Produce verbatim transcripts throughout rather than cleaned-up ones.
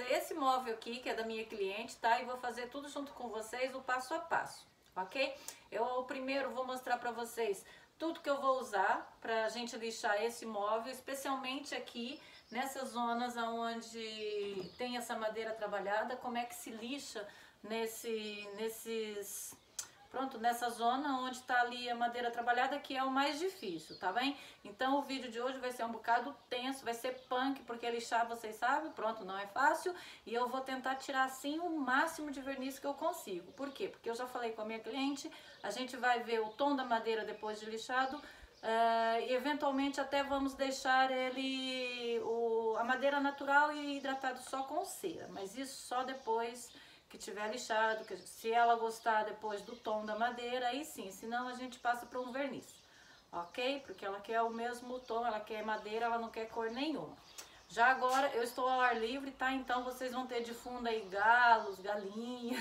fazer esse móvel aqui, que é da minha cliente, tá? E vou fazer tudo junto com vocês, o passo a passo, ok? Eu primeiro vou mostrar pra vocês tudo que eu vou usar pra gente lixar esse móvel, especialmente aqui nessas zonas onde tem essa madeira trabalhada, como é que se lixa nesse, nesses... Pronto, nessa zona onde tá ali a madeira trabalhada, que é o mais difícil, tá bem? Então o vídeo de hoje vai ser um bocado tenso, vai ser punk, porque lixar, vocês sabem, pronto, não é fácil. E eu vou tentar tirar assim o máximo de verniz que eu consigo. Por quê? Porque eu já falei com a minha cliente, a gente vai ver o tom da madeira depois de lixado. Uh, e eventualmente até vamos deixar ele, o, a madeira natural e hidratado só com cera. Mas isso só depois que tiver lixado, que se ela gostar depois do tom da madeira, aí sim, senão a gente passa para um verniz, ok? Porque ela quer o mesmo tom, ela quer madeira, ela não quer cor nenhuma. Já agora eu estou ao ar livre, tá? Então vocês vão ter de fundo aí galos, galinha,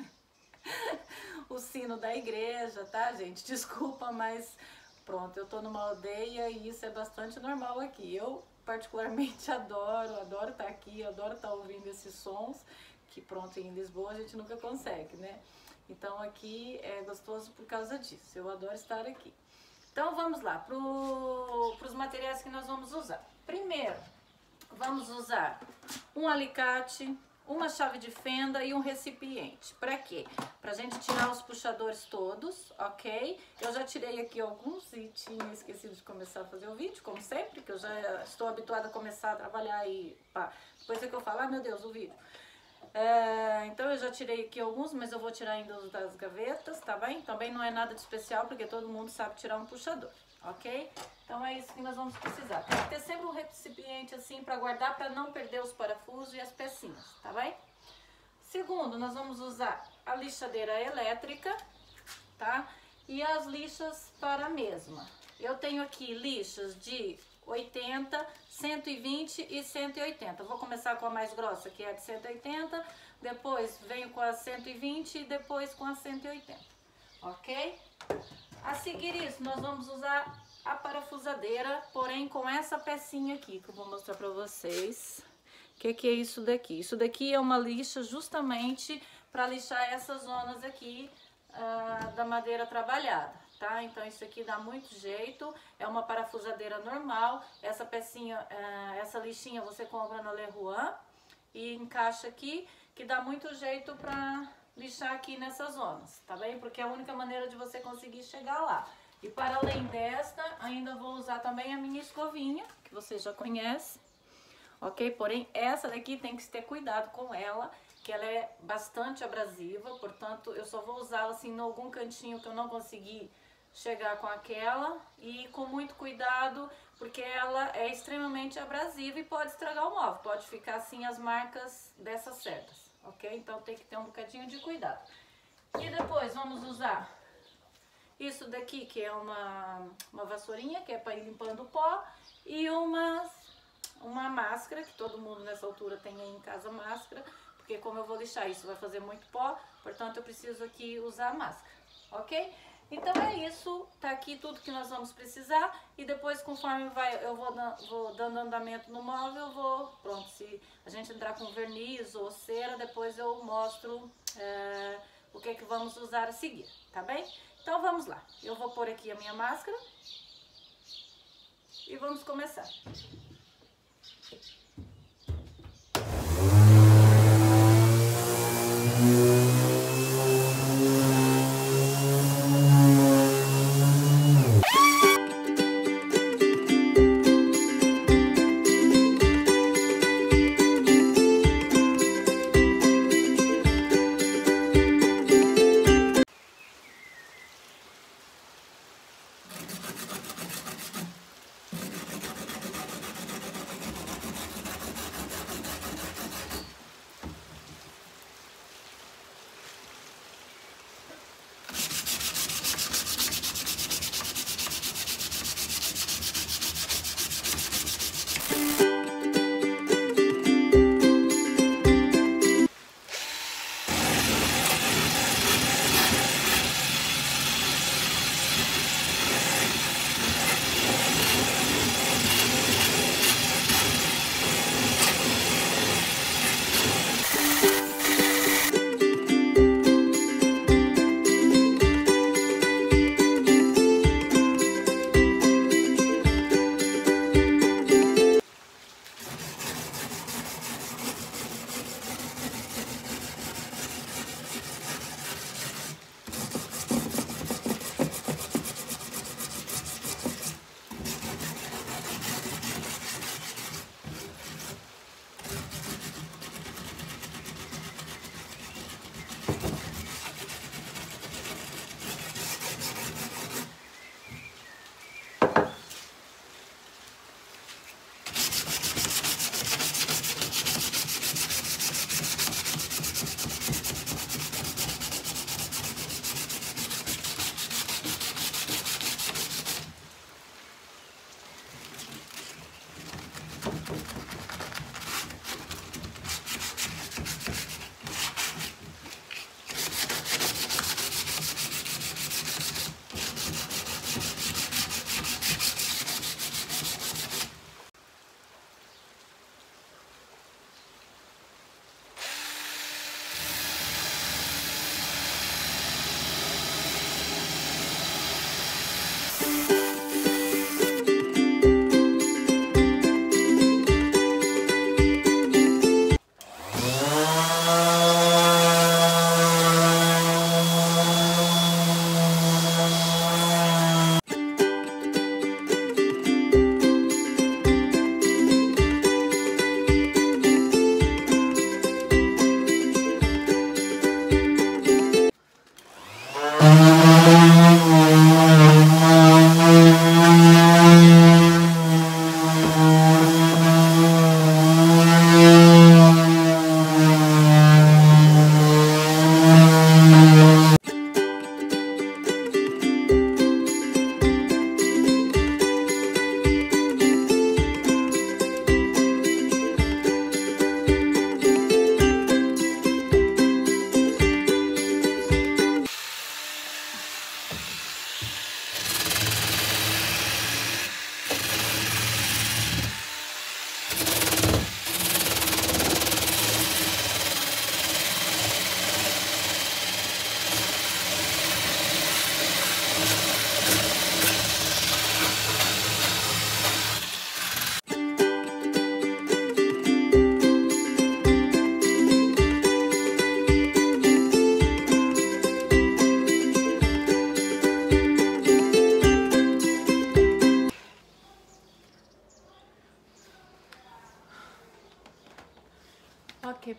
o sino da igreja, tá, gente? Desculpa, mas pronto, eu tô numa aldeia e isso é bastante normal aqui. Eu particularmente adoro, adoro estar aqui, adoro estar ouvindo esses sons, que pronto, em Lisboa a gente nunca consegue, né? Então aqui é gostoso por causa disso, eu adoro estar aqui. Então vamos lá, para os materiais que nós vamos usar. Primeiro, vamos usar um alicate, uma chave de fenda e um recipiente. Para quê? Pra gente tirar os puxadores todos, ok? Eu já tirei aqui alguns e tinha esquecido de começar a fazer o vídeo, como sempre, que eu já estou habituada a começar a trabalhar e pá, depois é que eu falo, ah meu Deus, o vídeo. É, então eu já tirei aqui alguns, mas eu vou tirar ainda os das gavetas, tá bem? Também não é nada de especial, porque todo mundo sabe tirar um puxador, ok? Então é isso que nós vamos precisar. Tem que ter sempre um recipiente assim para guardar, para não perder os parafusos e as pecinhas, tá bem? Segundo, nós vamos usar a lixadeira elétrica, tá? E as lixas para a mesma. Eu tenho aqui lixas de oitenta, cento e vinte e cento e oitenta. Vou começar com a mais grossa, que é a de cento e oitenta, depois venho com a cento e vinte e depois com a cento e oitenta, ok? A seguir isso, nós vamos usar a parafusadeira, porém com essa pecinha aqui, que eu vou mostrar pra vocês. O que que é isso daqui? Isso daqui é uma lixa justamente para lixar essas zonas aqui uh, da madeira trabalhada, tá? Então isso aqui dá muito jeito, é uma parafusadeira normal. Essa pecinha, uh, essa lixinha você compra na Leroy e encaixa aqui, que dá muito jeito para lixar aqui nessas zonas, tá bem? Porque é a única maneira de você conseguir chegar lá. E para além desta, ainda vou usar também a minha escovinha, que você já conhece, ok? Porém, essa daqui tem que ter cuidado com ela, que ela é bastante abrasiva, portanto, eu só vou usá-la assim em algum cantinho que eu não consegui chegar com aquela, e com muito cuidado, porque ela é extremamente abrasiva e pode estragar o móvel, pode ficar assim as marcas dessas cerdas, ok? Então tem que ter um bocadinho de cuidado. E depois vamos usar isso daqui, que é uma, uma vassourinha, que é para ir limpando o pó, e uma, uma máscara, que todo mundo nessa altura tem aí em casa máscara, porque como eu vou lixar isso vai fazer muito pó, portanto eu preciso aqui usar a máscara, ok? Então é isso, tá aqui tudo que nós vamos precisar, e depois conforme vai, eu vou, vou dando andamento no móvel, eu vou, pronto, se a gente entrar com verniz ou cera, depois eu mostro é, o que é que vamos usar a seguir, tá bem? Então vamos lá, eu vou pôr aqui a minha máscara e vamos começar.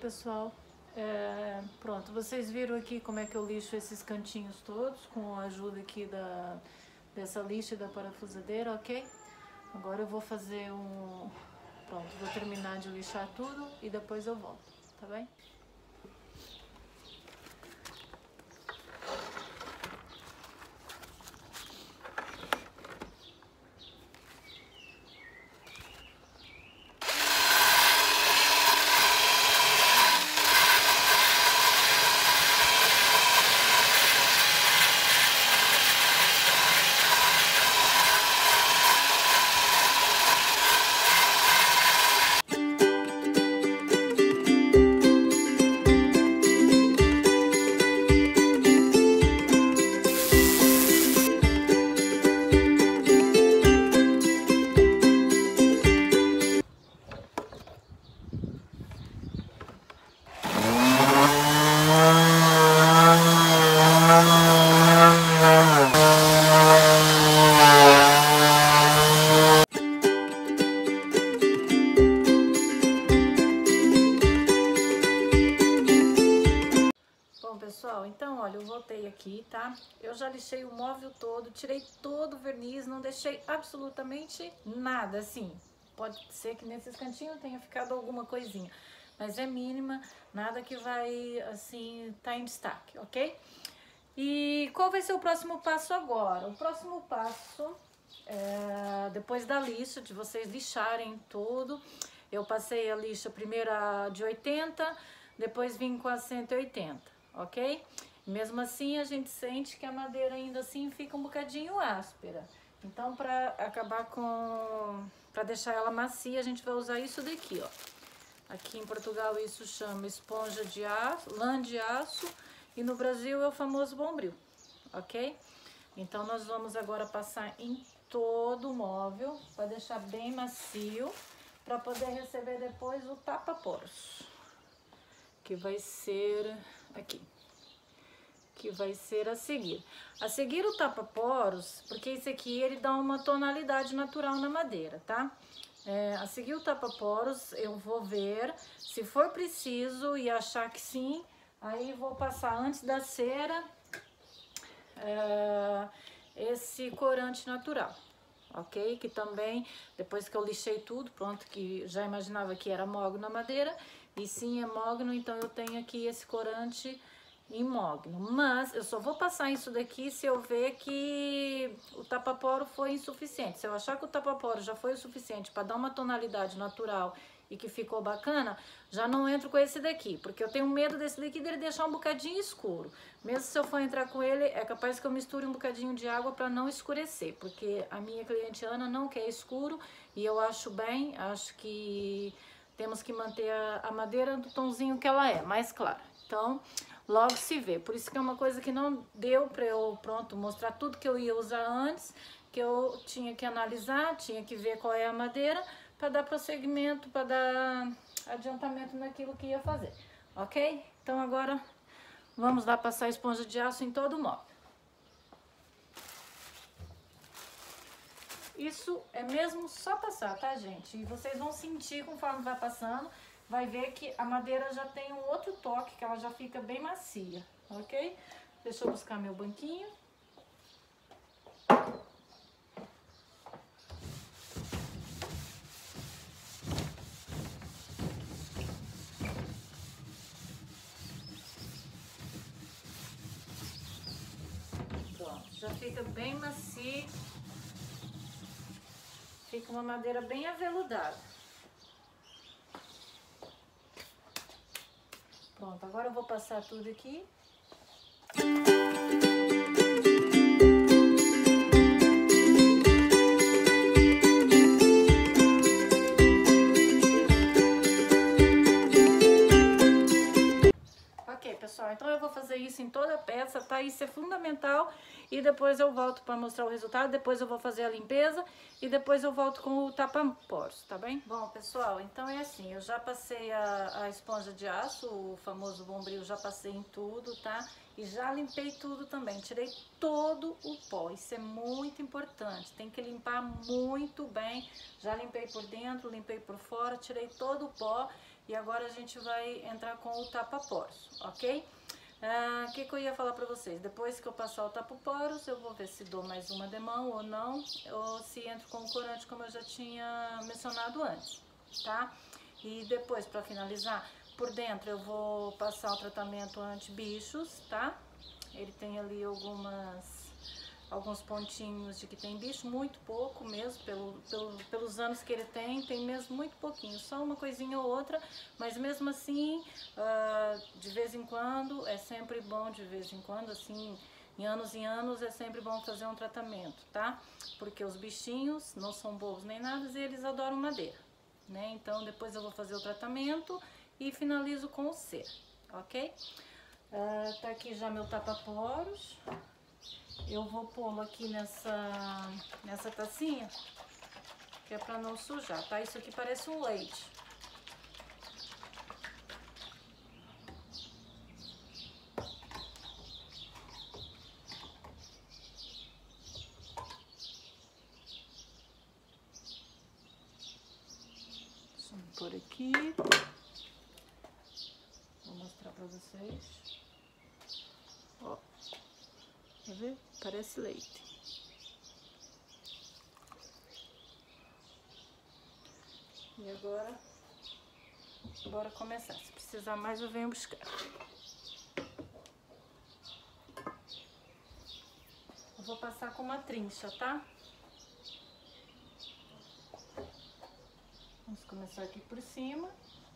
pessoal, é, pronto, vocês viram aqui como é que eu lixo esses cantinhos todos com a ajuda aqui da, dessa lixa e da parafusadeira, ok? Agora eu vou fazer um... Pronto, vou terminar de lixar tudo e depois eu volto, tá bem? Pessoal, então olha, eu voltei aqui, tá? Eu já lixei o móvel todo, tirei todo o verniz, não deixei absolutamente nada, assim. Pode ser que nesses cantinhos tenha ficado alguma coisinha, mas é mínima, nada que vai, assim, tá em destaque, ok? E qual vai ser o próximo passo agora? O próximo passo, é, depois da lixa, de vocês lixarem tudo, eu passei a lixa primeiro a de oitenta, depois vim com a cento e oitenta. Ok? Mesmo assim, a gente sente que a madeira ainda assim fica um bocadinho áspera. Então, para acabar com... para deixar ela macia, a gente vai usar isso daqui, ó. Aqui em Portugal isso chama esponja de aço, lã de aço, e no Brasil é o famoso Bombril, ok? Então, nós vamos agora passar em todo o móvel, para deixar bem macio, para poder receber depois o tapa-poros, que vai ser... aqui, que vai ser a seguir. A seguir o tapa-poros, porque esse aqui ele dá uma tonalidade natural na madeira, tá? É, a seguir o tapa-poros, eu vou ver se for preciso e achar que sim, aí vou passar antes da cera é, esse corante natural, ok? Que também, depois que eu lixei tudo, pronto, que já imaginava que era mogno na madeira, e sim é mogno, então eu tenho aqui esse corante em mogno. Mas eu só vou passar isso daqui se eu ver que o tapa-poro foi insuficiente. Se eu achar que o tapa-poro já foi o suficiente para dar uma tonalidade natural e que ficou bacana, já não entro com esse daqui, porque eu tenho medo desse daqui dele deixar um bocadinho escuro. Mesmo se eu for entrar com ele, é capaz que eu misture um bocadinho de água para não escurecer, porque a minha cliente Ana não quer escuro e eu acho bem, acho que temos que manter a, a madeira do tonzinho que ela é, mais clara. Então, logo se vê. Por isso que é uma coisa que não deu para eu, pronto, mostrar tudo que eu ia usar antes, que eu tinha que analisar, tinha que ver qual é a madeira, para dar prosseguimento, para dar adiantamento naquilo que ia fazer, ok? Então agora vamos lá passar a esponja de aço em todo o móvel. Isso é mesmo só passar, tá, gente? E vocês vão sentir conforme vai passando, vai ver que a madeira já tem um outro toque, que ela já fica bem macia, ok? Deixa eu buscar meu banquinho. Pronto, já fica bem macio. Fica uma madeira bem aveludada. Pronto, agora eu vou passar tudo aqui. Ok, pessoal, então eu vou fazer isso em toda a peça, tá? Isso é fundamental. E depois eu volto para mostrar o resultado, depois eu vou fazer a limpeza e depois eu volto com o tapa-poros, tá bem? Bom, pessoal, então é assim, eu já passei a, a esponja de aço, o famoso Bombril, já passei em tudo, tá? E já limpei tudo também, tirei todo o pó, isso é muito importante, tem que limpar muito bem. Já limpei por dentro, limpei por fora, tirei todo o pó E agora a gente vai entrar com o tapa-poros, ok? O ah, que, que eu ia falar pra vocês? Depois que eu passar o tapa-poros, eu vou ver se dou mais uma demão ou não, ou se entro com o corante, como eu já tinha mencionado antes, tá? E depois, pra finalizar, por dentro eu vou passar o tratamento anti-bichos, tá? Ele tem ali algumas... alguns pontinhos de que tem bicho, muito pouco mesmo, pelo, pelo, pelos anos que ele tem, tem mesmo muito pouquinho, só uma coisinha ou outra, mas mesmo assim, uh, de vez em quando, é sempre bom, de vez em quando, assim, em anos e anos, é sempre bom fazer um tratamento, tá? Porque os bichinhos não são bobos nem nada e eles adoram madeira, né? Então, depois eu vou fazer o tratamento e finalizo com o cera, ok? Uh, tá aqui já meu tapa-poros. Eu vou pô-lo aqui nessa, nessa tacinha, que é pra não sujar, tá? Isso aqui parece um leite. Deixa eu pôr aqui. Vou mostrar pra vocês. Ó. Quer ver? Parece leite. E agora, bora começar. Se precisar mais, eu venho buscar. Eu vou passar com uma trincha, tá? Vamos começar aqui por cima.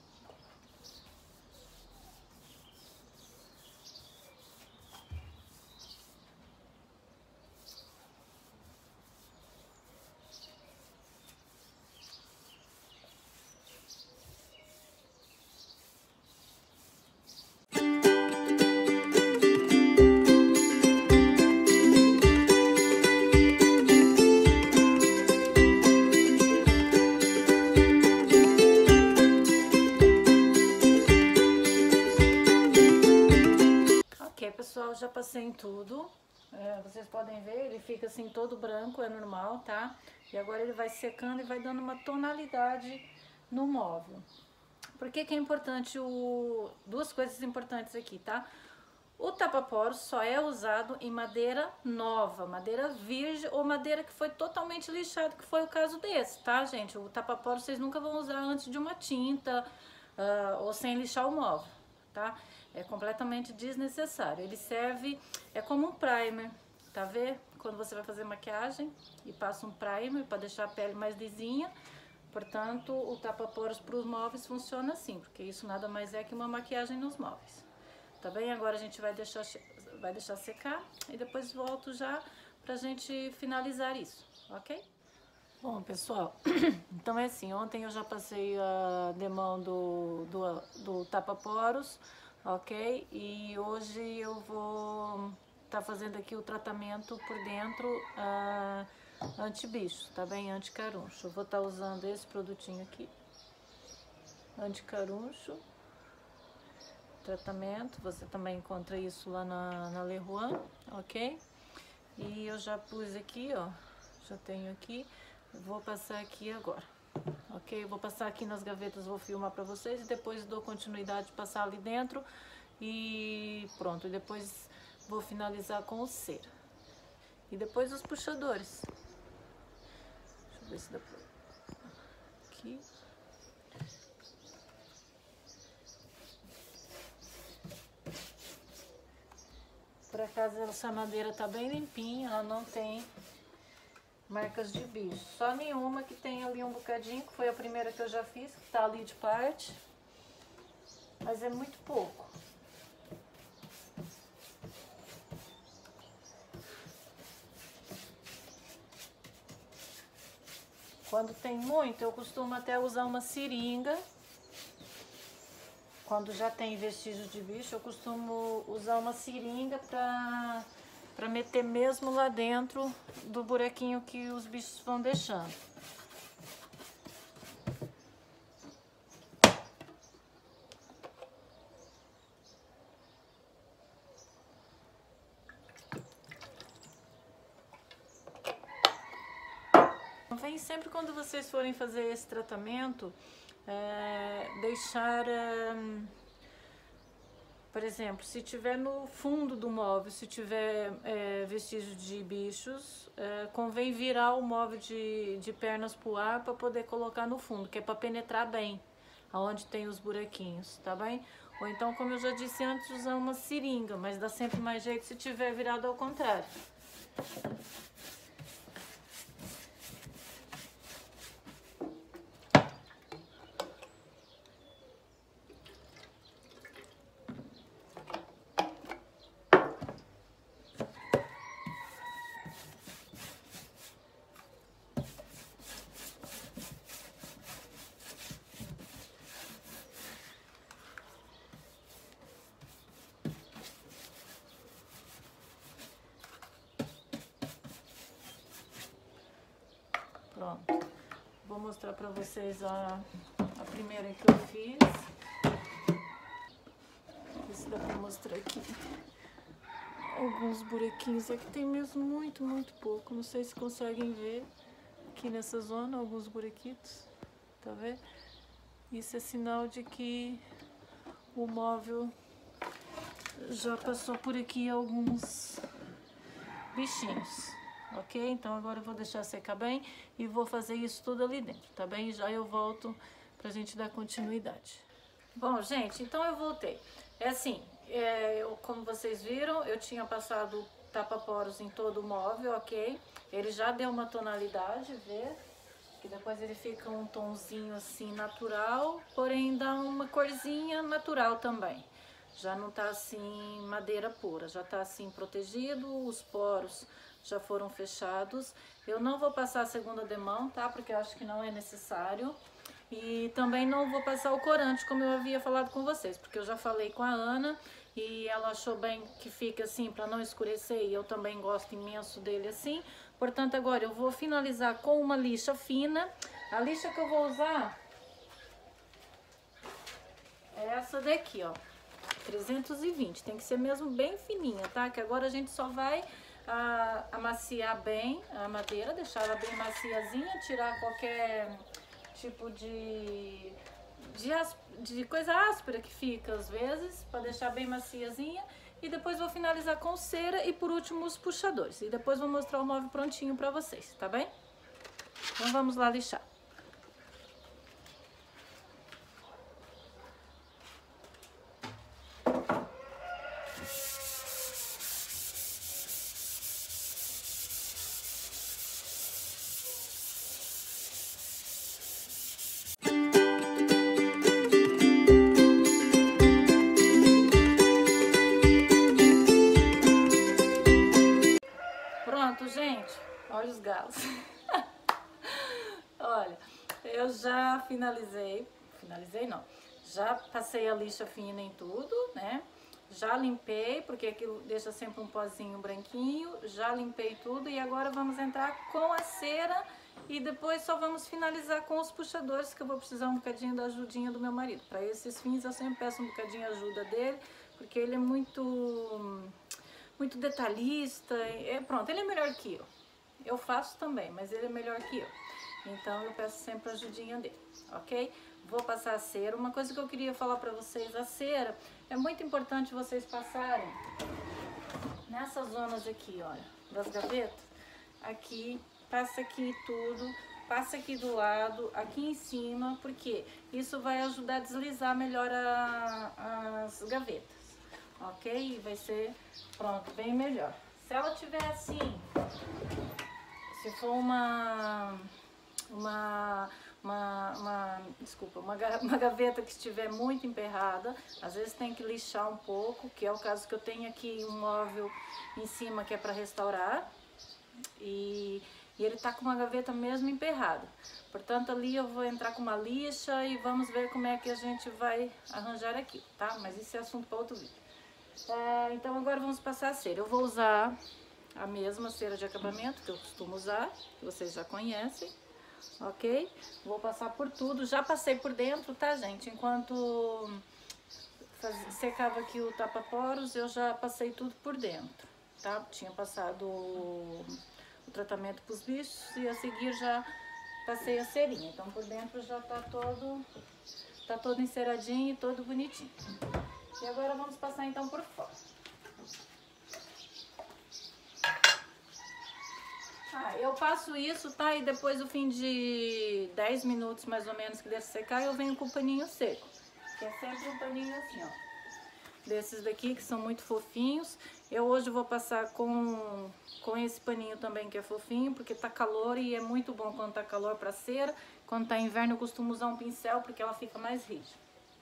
Pessoal, já passei em tudo, é, vocês podem ver, ele fica assim todo branco, é normal, tá? E agora ele vai secando e vai dando uma tonalidade no móvel. Por que que é importante o... duas coisas importantes aqui, tá? O tapa-poros só é usado em madeira nova, madeira virgem ou madeira que foi totalmente lixada, que foi o caso desse, tá, gente? O tapa-poros vocês nunca vão usar antes de uma tinta uh, ou sem lixar o móvel, tá? É completamente desnecessário. Ele serve, é como um primer, tá vendo? Quando você vai fazer maquiagem e passa um primer para deixar a pele mais lisinha. Portanto, o tapa-poros para os móveis funciona assim, porque isso nada mais é que uma maquiagem nos móveis. Tá bem? Agora a gente vai deixar, vai deixar secar e depois volto já pra gente finalizar isso, ok? Bom, pessoal, então é assim, ontem eu já passei a demão do, do, do tapa-poros, ok? E hoje eu vou estar tá fazendo aqui o tratamento por dentro uh, anti-bicho, tá bem? Anti-caruncho. Eu vou estar tá usando esse produtinho aqui, anti-caruncho, tratamento. Você também encontra isso lá na, na Leroy, ok? E eu já pus aqui, ó, já tenho aqui, vou passar aqui agora. Ok? Vou passar aqui nas gavetas, vou filmar pra vocês e depois dou continuidade de passar ali dentro e pronto. E depois vou finalizar com o cera. E depois os puxadores. Deixa eu ver se dá pra... Aqui. Por acaso essa madeira tá bem limpinha, ela não tem marcas de bicho, só nenhuma que tem ali um bocadinho, que foi a primeira que eu já fiz, que tá ali de parte, mas é muito pouco. Quando tem muito, eu costumo até usar uma seringa. Quando já tem vestígio de bicho, eu costumo usar uma seringa pra... para meter mesmo lá dentro do buraquinho que os bichos vão deixando. Vem sempre quando vocês forem fazer esse tratamento, é, deixar, é, por exemplo, se tiver no fundo do móvel, se tiver é, vestígio de bichos, é, convém virar o móvel de, de pernas pro ar para poder colocar no fundo, que é para penetrar bem aonde tem os buraquinhos, tá bem? Ou então, como eu já disse antes, usar uma seringa, mas dá sempre mais jeito se tiver virado ao contrário. Pronto, vou mostrar pra vocês a, a primeira que eu fiz. Ver se dá pra mostrar aqui. Alguns buraquinhos aqui tem mesmo muito, muito pouco. Não sei se conseguem ver aqui nessa zona alguns buraquitos, tá vendo? Isso é sinal de que o móvel já passou por aqui alguns bichinhos. Ok? Então agora eu vou deixar secar bem e vou fazer isso tudo ali dentro, tá bem? E já eu volto pra gente dar continuidade. Bom, gente, então eu voltei. É assim, é, eu, como vocês viram, eu tinha passado tapa-poros em todo o móvel, ok? Ele já deu uma tonalidade, vê? Que depois ele fica um tonzinho assim natural, porém dá uma corzinha natural também. Já não tá assim madeira pura, já tá assim protegido, os poros já foram fechados. Eu não vou passar a segunda demão, tá? Porque eu acho que não é necessário. E também não vou passar o corante, como eu havia falado com vocês, porque eu já falei com a Ana e ela achou bem que fica assim para não escurecer, e eu também gosto imenso dele assim. Portanto, agora eu vou finalizar com uma lixa fina. A lixa que eu vou usar é essa daqui, ó, trezentos e vinte. Tem que ser mesmo bem fininha, tá? Que agora a gente só vai a, amaciar bem a madeira, deixar ela bem maciazinha, tirar qualquer tipo de, de, de coisa áspera que fica às vezes, para deixar bem maciazinha. E depois vou finalizar com cera e por último os puxadores. E depois vou mostrar o móvel prontinho para vocês, tá bem? Então vamos lá lixar. Pronto, gente, olha os galos. Olha, eu já finalizei, finalizei não, já passei a lixa fina em tudo, né? Já limpei, porque aquilo deixa sempre um pozinho branquinho, já limpei tudo e agora vamos entrar com a cera e depois só vamos finalizar com os puxadores, que eu vou precisar um bocadinho da ajudinha do meu marido. Para esses fins eu sempre peço um bocadinho a ajuda dele, porque ele é muito... muito detalhista, é, pronto, ele é melhor que eu. Eu faço também, mas ele é melhor que eu. Então eu peço sempre a ajudinha dele, ok? Vou passar a cera. Uma coisa que eu queria falar pra vocês, a cera, é muito importante vocês passarem nessas zonas aqui, olha, das gavetas. Aqui, passa aqui tudo, passa aqui do lado, aqui em cima, porque isso vai ajudar a deslizar melhor a, as gavetas. Ok? Vai ser, pronto, bem melhor. Se ela tiver assim, se for uma, uma, uma, uma desculpa, uma, uma gaveta que estiver muito emperrada, às vezes tem que lixar um pouco, que é o caso que eu tenho aqui um móvel em cima que é para restaurar, e, e ele tá com uma gaveta mesmo emperrada. Portanto, ali eu vou entrar com uma lixa e vamos ver como é que a gente vai arranjar aqui, tá? Mas isso é assunto para outro vídeo. É, então agora vamos passar a cera. Eu vou usar a mesma cera de acabamento que eu costumo usar, que vocês já conhecem, ok? Vou passar por tudo, já passei por dentro, tá, gente? Enquanto faz, secava aqui o tapa-poros, eu já passei tudo por dentro, tá? Tinha passado o, o tratamento para os bichos e a seguir já passei a cerinha. Então por dentro já tá todo, tá todo enceradinho e todo bonitinho. E agora vamos passar então por fora. Ah, eu passo isso, tá? E depois, no fim de dez minutos mais ou menos que deixa secar, eu venho com o paninho seco. Que é sempre um paninho assim, ó. Desses daqui que são muito fofinhos. Eu hoje vou passar com, com esse paninho também que é fofinho, porque tá calor e é muito bom quando tá calor pra cera. Quando tá inverno eu costumo usar um pincel porque ela fica mais rígida.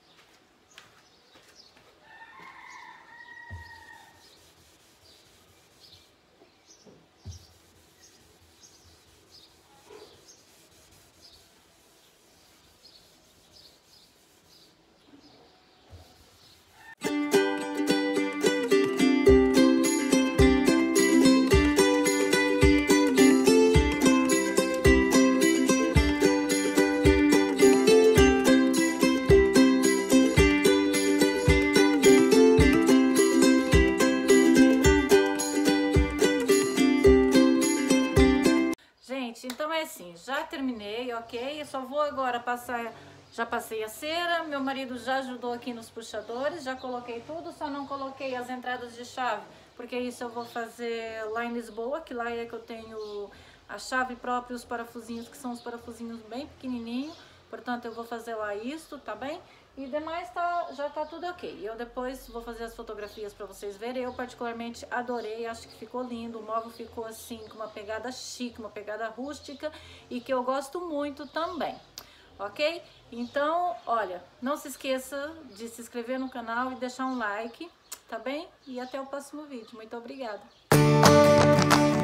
Então é assim, já terminei, ok? Eu só vou agora passar, já passei a cera, meu marido já ajudou aqui nos puxadores, já coloquei tudo, só não coloquei as entradas de chave, porque isso eu vou fazer lá em Lisboa, que lá é que eu tenho a chave própria e os parafusinhos, que são os parafusinhos bem pequenininhos, portanto eu vou fazer lá isso, tá bem? E demais tá, já tá tudo ok. Eu depois vou fazer as fotografias para vocês verem. Eu particularmente adorei, acho que ficou lindo. O móvel ficou assim com uma pegada chique, uma pegada rústica e que eu gosto muito também, ok? Então, olha, não se esqueça de se inscrever no canal e deixar um like, tá bem? E até o próximo vídeo. Muito obrigada!